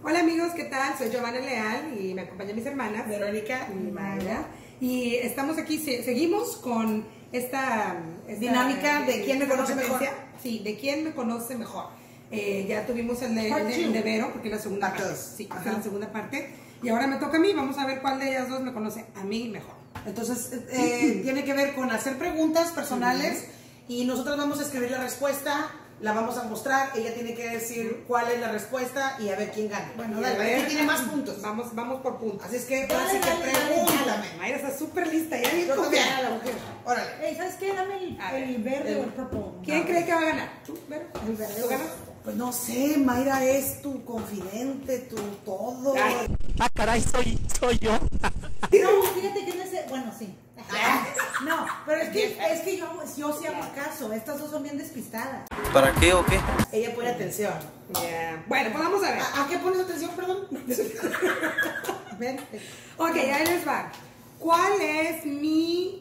Hola amigos, ¿qué tal? Soy Giovanna Leal y me acompañan mis hermanas Verónica y Mayra. Y estamos aquí, seguimos con esta dinámica de quién me conoce mejor. Sí, de quién me conoce mejor. Ya tuvimos el de Vero, porque es la segunda parte. Sí, es la segunda parte. Y ahora me toca a mí, vamos a ver cuál de ellas dos me conoce a mí mejor. Entonces, tiene que ver con hacer preguntas personales y nosotros vamos a escribir la respuesta, la vamos a mostrar, ella tiene que decir cuál es la respuesta y a ver quién gana. Bueno, dale, a ver quién tiene más puntos. Vamos por puntos. Así es que, así que pregúntame. Mayra está súper lista, ya ni Órale. Hey, ¿sabes qué? Dame el verde o el purple. ¿Quién cree que va a ganar? ¿Tú, Vero? El verde. ¿Tú ganas? Pues no sé, Mayra es tu confidente, tu todo. Ay. Ah, caray, soy yo. No, fíjate que no sé. Bueno, sí. No, pero es que yo sí hago caso. Estas dos son bien despistadas. ¿Para qué o qué? Ella pone atención. Yeah. Bueno, pues vamos a ver. ¿A qué pones atención, perdón? Ven. Ok, ahí les va. ¿Cuál es mi...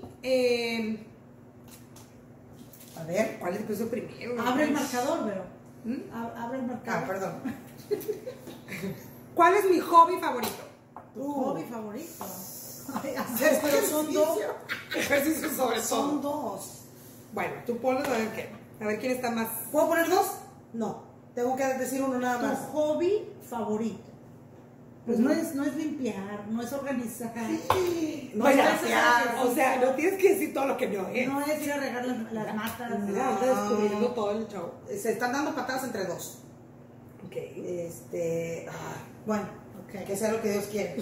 A ver. ¿Cuál es el primero? Abre el marcador, Vero. Abre el Ah, marcador. perdón. ¿Cuál es mi hobby favorito? Tu hobby favorito. Ay, Pero son dos. Ejercicio sobre Son todo. dos. Bueno, tú ponlo a ver qué. A ver quién está más... ¿Puedo poner dos? No. Tengo que decir uno nada Tu más. hobby favorito. Pues no es limpiar, no es organizar. No Bueno, es gracias. o sea, no tienes que decir todo lo que no es. No es ir a regar las matas. Anda descubriendo todo el show. Se están dando patadas entre dos. Ok. Bueno, Ok. que sea lo que Dios quiere.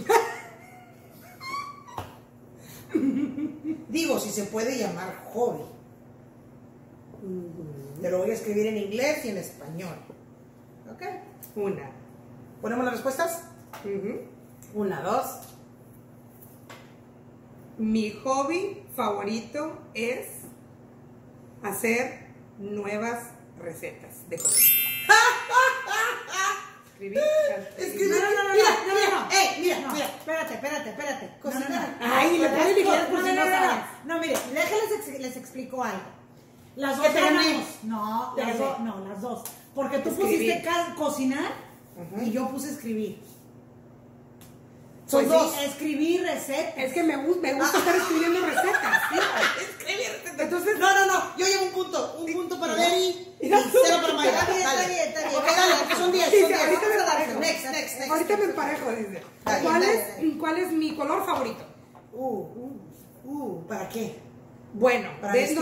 Digo, si se puede llamar hobby. Te lo voy a escribir en inglés y en español. ¿Ok? Una. ¿Ponemos las respuestas? Una, dos. Mi hobby favorito es hacer nuevas recetas de comida. Escribí. Escribí. Mira. Espérate. Cocinar. Ay, le pueden inglés por si no sabes. No, mire, les explico algo. Las dos ¿Que te gané? ganamos. No, Te gané. las dos. Porque tú Escribir. pusiste cocinar y yo puse escribir. Son Pues dos. Escribir recetas. Es que me gusta estar escribiendo recetas. Entonces, no. Yo llevo un punto para Beri y cero para Mayra. Está bien. Ok, dale, que son 10. Sí, Son sí, 10. ahorita me Vamos a darle. emparejo. Next. Ahorita me emparejo, dice. Dale. ¿Cuál es mi color favorito? ¿Para qué? Bueno, Para de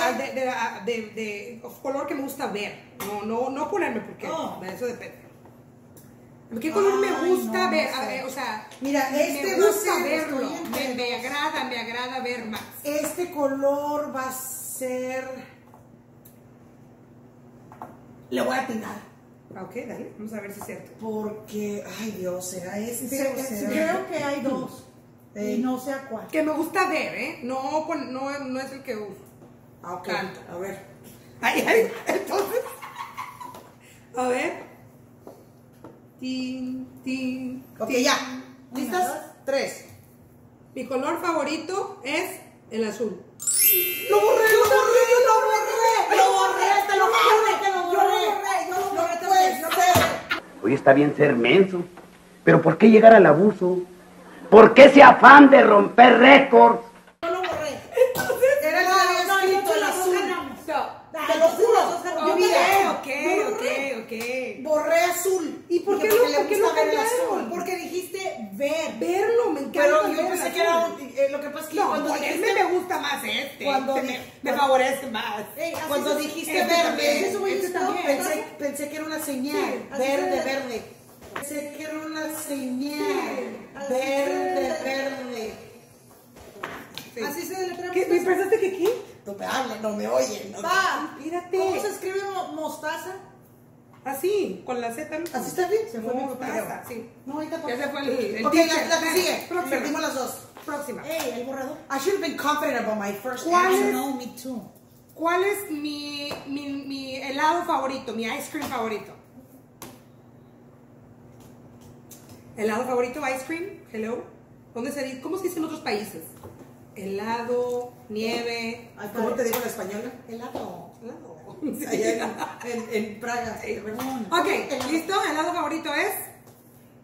color que me gusta ver. No ponerme porque de eso depende. ¿Qué color me gusta ver? No sé. O sea, Mira, me va a gusta ser, verlo. estoy Me agrada ver más. Este color va a ser. Le voy a atinar. Ok, dale, vamos a ver si es cierto. Porque, ay Dios, ¿será este o será? Creo que hay dos. Y no sé a cuál. Que me gusta ver, ¿eh? No es el que uso. Ah, ok. Tanto. A ver. Ay, entonces. A ver. Tin. Ok, ya. Una, ¿Listas? dos. 3. Mi color favorito es el azul. ¡Lo borré! ¡Te lo borré! No puede ser. Hoy está bien ser menso, pero ¿por qué llegar al abuso? ¿Por qué ese afán de romper récords? Yo lo borré. Era el que había escrito el azul. Te lo juro. Yo Ok. borré azul. ¿Y por qué Dije, no- por qué no gusta ver el cambiaron? azul. Porque dijiste ver. Verlo, me encanta. Pero yo ver pensé azul. que era lo que pasa es que No, cuando ponerme dijiste me gusta más este. Cuando me favorece más. Ey, así cuando se- dijiste este verde, también, eso voy a decir también. pensé que era una señal. Sí, así Verde. Pensé que era una señal. Así Verde. Sí. Así se deletrea. ¿Qué? ¿Me pensaste que qué? No me hablan, no me oyen. No. Va. Espérate. ¿Cómo se escribe mostaza? Así, con la Z. ¿no? ¿Así está bien? Se fue mi Mostaza, sí. No, ahorita Ya se fue el Ok, teacher. la que sigue. Próxima. Perdimos las dos. Próxima. Ey, el borrador. I should have been confident about my first ¿Cuál answer. es? No, me too. ¿Cuál es mi helado favorito, mi ice cream favorito? ¿Helado favorito, ice cream? Hello. ¿Cómo se dice en otros países? Helado, nieve. Ay, ¿cómo te digo en español? Helado. Allá en Praga. Ok, ¿listo? ¿Helado favorito es?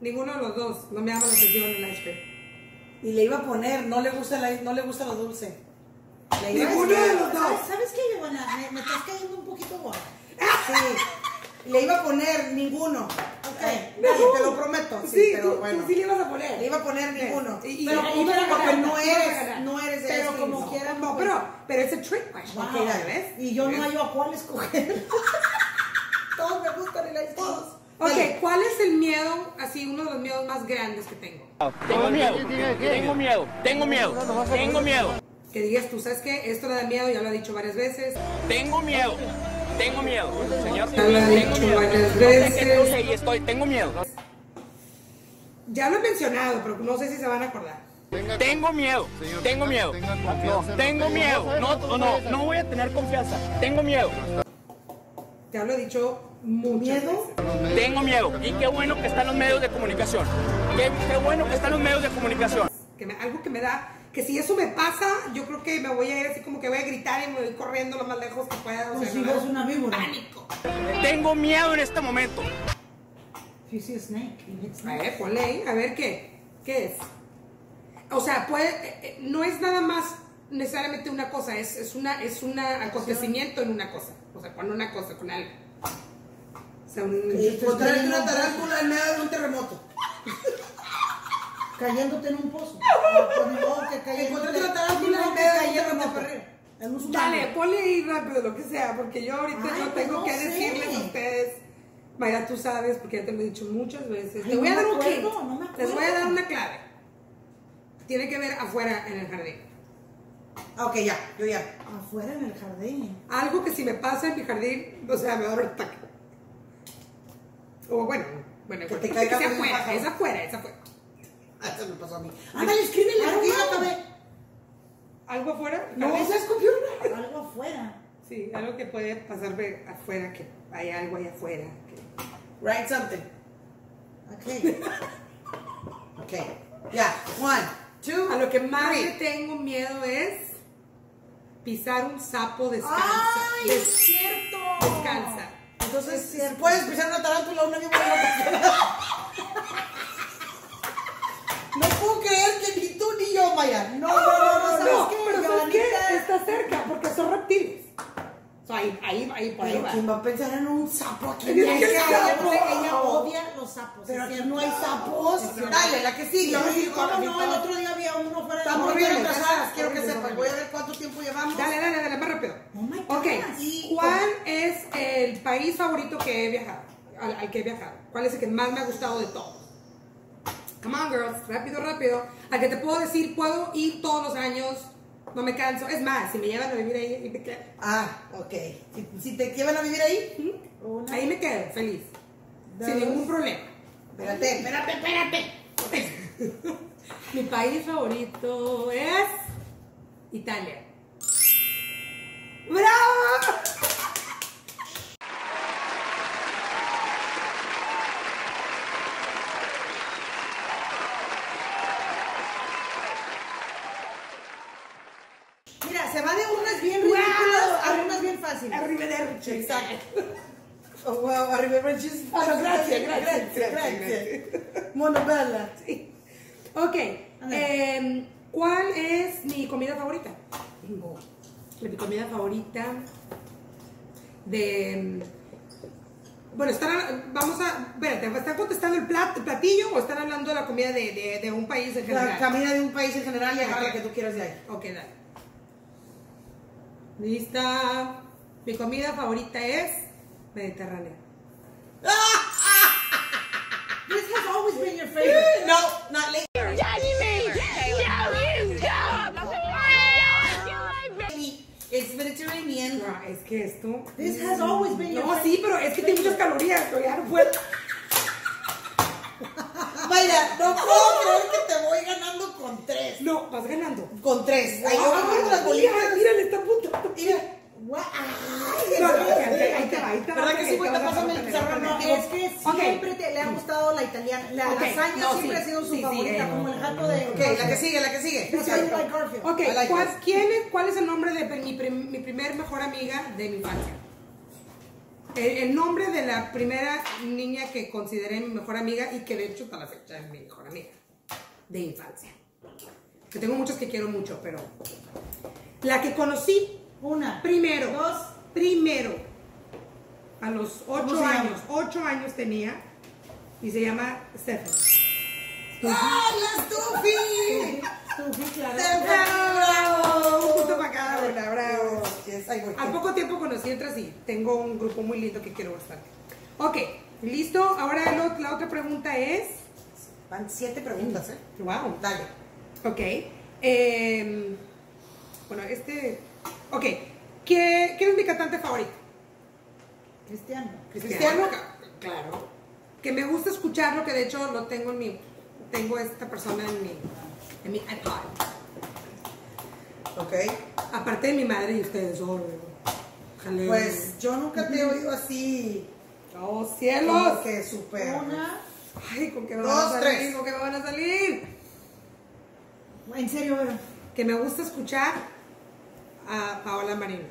Ninguno de los dos. No me llama la atención el ice cream. Y le iba a poner, no le gusta lo dulce. Ninguno de los dos. ¿Sabes qué, Giovanna? Me estás cayendo un poquito gorda. Sí. Le iba a poner ninguno. Ok, Dale, te lo prometo. Sí, pero tú bueno. sí le ibas a poner. Le iba a poner ninguno. Pero porque no eres de Pero ice como cream. quiera. No, pero es el trick question. Wow. Ok, ¿ves? Y yo no ¿ves? hallo a cuál escoger. Todos me gustan el ice cream. Todos. Ok, Dale. ¿cuál es el miedo, así, uno de los miedos más grandes que tengo? Tengo miedo, tengo miedo, tengo miedo, tengo miedo, Que digas tú, ¿sabes qué? Esto le da miedo, ya lo he dicho varias veces. tengo miedo, señor. Ya lo he dicho varias veces. Ahí estoy, tengo miedo. Ya lo he mencionado, pero no sé si se van a acordar. Tengo miedo, tengo miedo, tengo miedo, no voy a tener confianza, tengo miedo, Ya lo he dicho muchas ¿Miedo? veces. tengo miedo. Y qué bueno que están los medios de comunicación, qué bueno que están los medios de comunicación. Algo que me da, que si eso me pasa, yo creo que me voy a ir así como que voy a gritar y me voy corriendo lo más lejos que pueda. O Como sea, si me da fueras una víbora. pánico. Tengo miedo en este momento. If you see a snake, you hit snake. Ponle ahí, a ver qué es. O sea, no es nada más necesariamente una cosa, es un acontecimiento en una cosa. O sea, con una cosa, con algo. O sea, Encontrar una tarántula en medio de un terremoto. Cayéndote en un pozo. Encontrarte una tarántula en medio de un terremoto. En un tsunami. Dale, ponle ahí rápido lo que sea, porque yo ahorita Ay, no tengo no que sé. decirles a ustedes. Mayra, tú sabes, porque ya te lo he dicho muchas veces. Ay, Te voy a no dar me un acuerdo, hint. no me acuerdo. Les voy a dar una clave. Tiene que ver afuera en el jardín. Ok, ya, yo ya. Afuera en el jardín. Algo que si me pasa en mi jardín, o sea, me va a dar un ataque. O bueno, Que te que caiga sea un afuera, pájaro. es afuera, es afuera. Eso me pasó a mí. Ándale, escríbele. Aquí ya acabé. ¿Algo afuera? No, ¿Jardín? se escogió. Algo afuera. Sí, algo que puede pasarme afuera, que hay algo ahí afuera. Write something. Ok. Ok. Ya. 1, 2. A lo que más le 3. tengo miedo es pisar un sapo descalza. ¡Ay, es cierto! Descalza. Entonces, puedes pisar una tarántula o una víbora loca. No puedo creer que ni tú ni yo, Maya. No, ¿sabes No, qué? pero ¿sabes qué? Giovanita? Está cerca, porque son reptiles. O sea, ahí, por ahí Pero va. ¿quién va a pensar en un sapo aquí? Es que Ella el sapo. Ella odia los sapos. Pero es aquí cierto. no hay sapos. Dale, la que sigue. ¿Cómo no? El otro día había uno fuera de Estamos la bien horrible. atrasadas, quiero que sepas. Voy a ver cuánto tiempo llevamos. Dale, más rápido. Oh my God. Ok, ¿cuál es el país favorito que he viajado? Al que he viajado. ¿Cuál es el que más me ha gustado de todos? Come on, girls, rápido. Al que te puedo decir, puedo ir todos los años, no me canso. Es más, si me llevan a vivir ahí me quedo. Ah, ok. Si te llevan a vivir ahí, Ahí me quedo, feliz. Sin ningún problema. espérate. Mi país favorito es Italia. ¡Bravo! Mira, se va de unas bien ridículas a unas bien fáciles. Arrivederci. Exacto. Oh, wow, arrivederci. Gracias. Monobella. Sí. Ok. ¿Cuál es mi comida favorita? Mi comida favorita de... Bueno, espérate, ¿están contestando el platillo o están hablando de la comida de un país en general? La comida de un país en general y agarra la que tú quieras de ahí. Ok, dale. Lista. Mi comida favorita es mediterránea. This has always been your favorite. No, not late. It's Mediterranean. No, es que esto... This has always been your No, sí, pero es que tiene muchas calorías, pero ya no puedo. Mayra, no puedo creer que te voy ganando con 3. No, vas ganando. Con 3. Ahí yo voy con las Mira, bolitas. mira, le está apuntando. Mira. No, ahí te va. ¿Verdad que sí, güey? Pásame el pizarrón. No, es que siempre le ha gustado la italiana. La Ok, lasaña no, siempre sí, ha sido su sí, favorita, sí, como el jato de... Ok, la que sigue. That's how you like Garfield. Ok, I like ¿cuál es el nombre de mi primer mejor amiga de mi infancia? El nombre de la primera niña que consideré mi mejor amiga y que de hecho hasta la fecha es mi mejor amiga de infancia. Que tengo muchas que quiero mucho, pero la que conocí primero, a los 8 años, 8 años tenía y se llama Stephanie. ¡Ah, la Stuffy! Stuffy, claro. ¡Bravo! Un punto para cada una, bravo. Yes, ahí voy. Al poco tiempo conocí otras y tengo un grupo muy lindo que quiero bastante. Ok, listo. Ahora la otra pregunta es... Van 7 preguntas, ¿eh? Wow. Dale. Ok. Bueno, ok. ¿Quién es mi cantante favorito? Cristiano. ¿Cristiano? Claro. Que me gusta escucharlo, que de hecho lo tengo tengo esta persona en mi iPod. Ok. Aparte de mi madre y ustedes, jaleo. Pues yo nunca te he oído así. ¡Oh, cielos! Como que súper. Ay, ¿con qué me 2, van a salir? 3. ¿Con qué me van a salir? En serio, pero. Que me gusta escuchar a Paola Marino.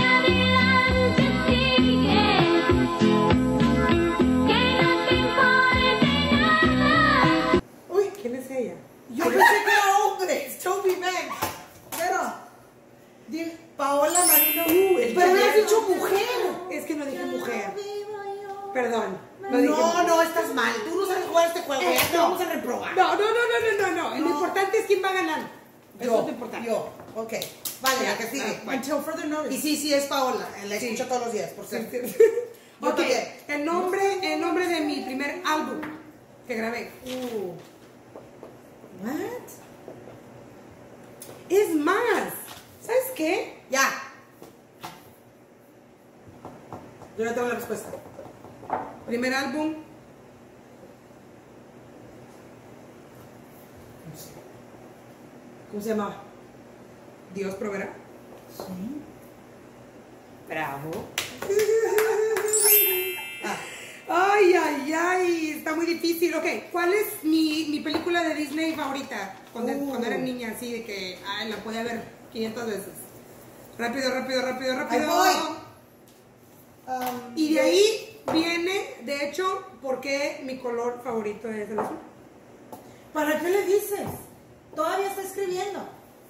Uy, ¿Quién es ella? yo pensé que era hombre. Es Toby Banks. Pero. Paola Marino. Pero me has dicho mujer. Es que no dije mujer. Perdón. No, dije mujer. no, estás mal. Tú no sabes jugar este juego. Ya te no. vamos a reprobar. No. Lo importante es quién va ganando. Eso es lo importante. Yo. Ok. Vale, la que sigue. Until further notice. Y sí, es Paola. La Sí. escucho todos los días, por cierto. Yo Ok, también. el nombre de mi primer álbum que grabé. What? Es más, ¿sabes qué? Ya. Yo ya tengo la respuesta. Primer álbum. ¿Cómo se llamaba? Dios proveerá. Sí. Bravo. Ay, está muy difícil. Ok, ¿cuál es mi película de Disney favorita? Cuando era niña, así de que la podía ver 500 veces. Rápido. Ahí voy. Y de ahí viene, de hecho, ¿por qué mi color favorito es el azul? ¿Para qué le dices? Todavía está escribiendo.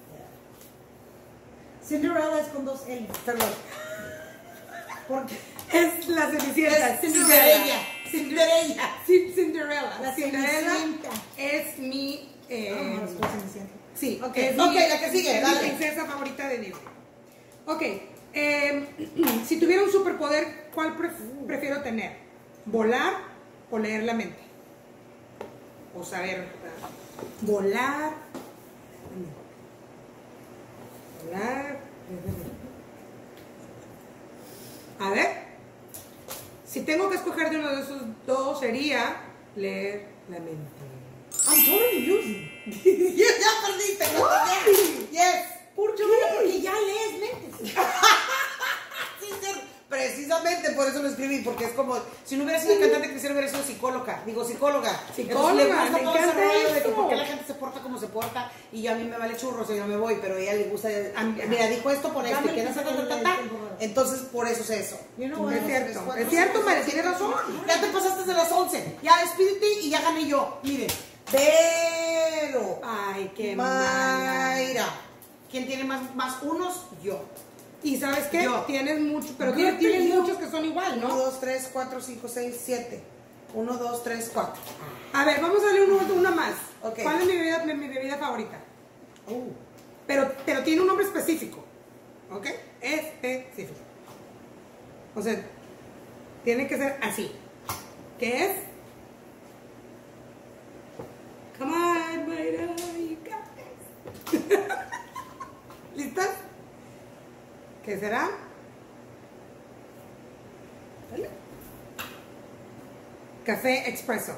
Cinderella es con 2 L. Perdón. Porque Es la Cenicienta. Cinderella. Cinderella. La Cinderella Cenicienta. es mi... sí, Ok, es ok, mi- la que sigue, es dale. mi princesa favorita de Disney. Ok, si tuviera un superpoder, ¿cuál prefiero tener? ¿Volar o leer la mente? O saber. Volar. A ver. Si tengo que escoger de uno de esos dos, sería leer la mente. I'm totally losing. Ya perdiste. ¿No? Yes. ¿Por qué? Porque ya lees mentes. Sí, precisamente por eso lo escribí, porque es como si no hubiera sido cantante cristiano, hubiera sido psicóloga. Digo, psicóloga. Psicóloga, Entonces, le gusta me todo ese encanta rollo de que eso. por qué la gente se porta como se porta y yo a mí me vale churros y yo me voy, pero a ella le gusta. Mira, dijo esto por esto, y que no sé, entonces por eso es eso. You know what? Es cierto, Mare, tiene razón. Ya te pasaste de las 11. Ya despídete y ya gané yo. Miren. Pero. Ay, qué mala. Mayra. ¿Quién tiene más unos? Yo. Y sabes qué, Yo. tienes muchos, pero Good tienes for you. muchos que son igual, 1, ¿no? 2, 3, 4, 5, 6, 7. 1, 2, 3, 4. A ver, vamos a darle una más. Ok. ¿Cuál es mi bebida favorita? Pero tiene un nombre específico. ¿Ok? Específico. O sea, tiene que ser así. ¿Qué es? Come on, Mayra, you got this. ¿Listas? ¿Qué será? Dale. Café expreso.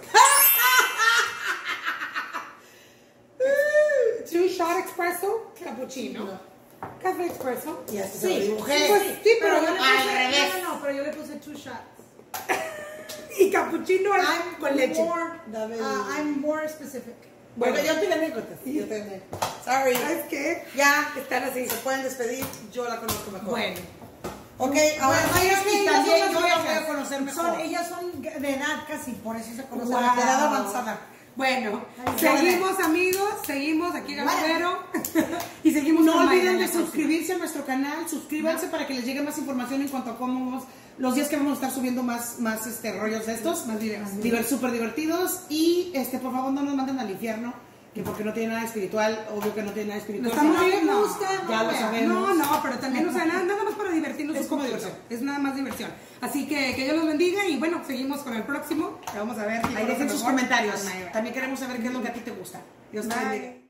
2-shot espresso, cappuccino. Café expreso. Y así se Sí, lo dibujé. Pues sí, pero yo le al puse, revés. No, pero yo le puse 2 shots. Y cappuccino es con leche. I'm more specific. Bueno, Bueno. yo tengo anécdotas. Yo tengo anécdotas. Sorry. ¿Sabes qué? Ya. Están así. Se pueden despedir. Yo la conozco mejor. Bueno, Ok, ahora Bueno, sí, ellas también son yo más las voy viejas. a conocer mejor. Ellas son de edad casi, por eso se conocen. Wow. De edad avanzada. Bueno, Ay, seguimos amigos, seguimos aquí Galadero y seguimos No con Mayra olviden en de la próxima. suscribirse a nuestro canal, suscríbanse para que les llegue más información en cuanto a cómo vamos, los días que vamos a estar subiendo más rollos de estos, Más videos. súper divertidos y por favor no nos manden al infierno, que porque no tiene nada espiritual, obvio que no tiene nada espiritual. No estamos Sí, bien, no, no gusta, ya lo sabemos. No, pero también, o sea, nada más para divertirnos. Es un como poquito. diversión. Es nada más diversión. Así que Dios los bendiga y bueno, seguimos con el próximo. Vamos a ver. Ahí dejen sus comentarios. Mayra. También queremos saber qué es lo que a ti te gusta. Dios te bendiga. Bye.